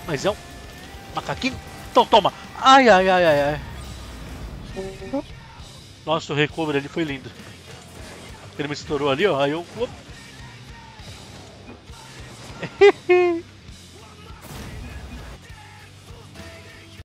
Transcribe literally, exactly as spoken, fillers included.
Mas é um macaquinho. Então toma. Ai, ai, ai, ai, ai. Nossa, o recover ali foi lindo. Ele me estourou ali, ó. Aí eu...